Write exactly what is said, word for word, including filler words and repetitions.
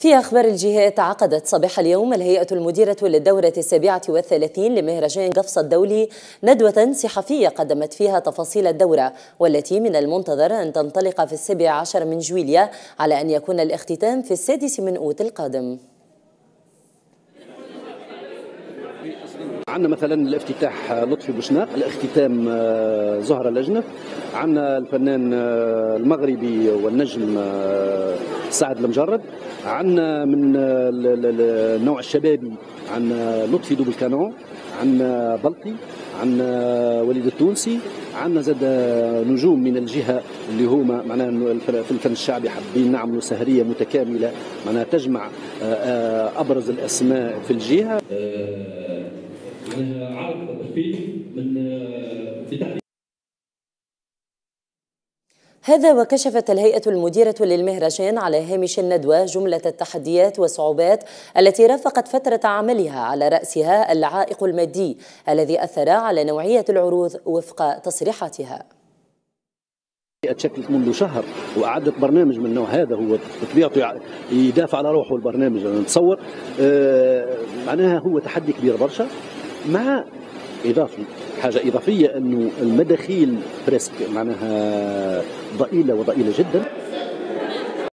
في أخبار الجهات، عقدت صباح اليوم الهيئة المديرة للدورة السابعة والثلاثين لمهرجان قفص الدولي ندوة صحفية قدمت فيها تفاصيل الدورة، والتي من المنتظر أن تنطلق في السابع عشر من جويلية، على أن يكون الاختتام في السادس من أوت القادم. عندنا مثلا الافتتاح لطفي بوشناق، الاختتام زهرة لجنة، عندنا الفنان المغربي والنجم سعد المجرد، عندنا من النوع الشبابي عندنا لطفي دوبل كانون، عندنا بلطي، عندنا وليد التونسي، عندنا زاد نجوم من الجهه اللي هما معناها في الفن الشعبي حابين نعملوا سهريه متكامله معناها تجمع ابرز الاسماء في الجهه. معناها عرض فيلم من بتعليق. هذا وكشفت الهيئة المديرة للمهرجان على هامش الندوة جملة التحديات والصعوبات التي رافقت فترة عملها، على رأسها العائق المادي الذي أثر على نوعية العروض وفق تصريحاتها. تشكلت منذ شهر وأعدت برنامج من النوع هذا، هو بطبيعته يدافع على روحه البرنامج. أنا نتصور آه معناها هو تحدي كبير برشا، مع إضافي حاجة إضافية أنه المداخيل بريسك معناها ضئيلة وضئيلة جدا.